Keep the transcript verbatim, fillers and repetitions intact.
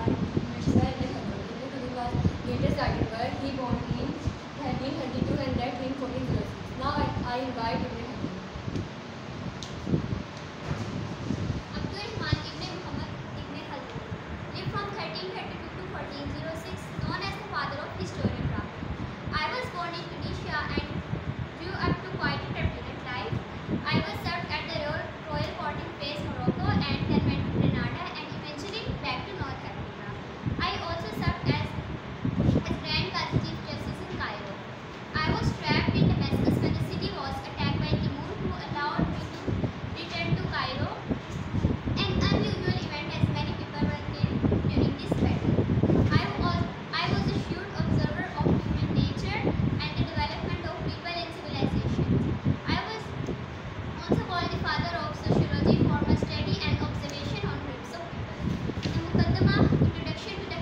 mentioned by Ibn Khaldun. Ibn Khaldun was latest writer. He born in thirteen thirty-two and died in fourteen oh six. Now I, I invite Ibn Khaldun. Abdurrahman ibn Muhammad ibn Khaldun lived from thirteen thirty-two to fourteen oh six, known as the father of historiography. I was born in Tunisia and grew up to quite a turbulent life. I was served at the royal, royal court in Fez, Morocco, and then went to Grenada and eventually back to North Africa. I also served as, as Grand Qazi Chief Justice in Cairo. I was trapped in Damascus when the city was attacked by Timur, who allowed me to return to Cairo. An unusual event, as many people were killed during this battle. I was, I was a shrewd observer of human nature and the development of people and civilization. I was also called the father of sociology for my study and observation on groups of people. The Muqaddimah, introduction to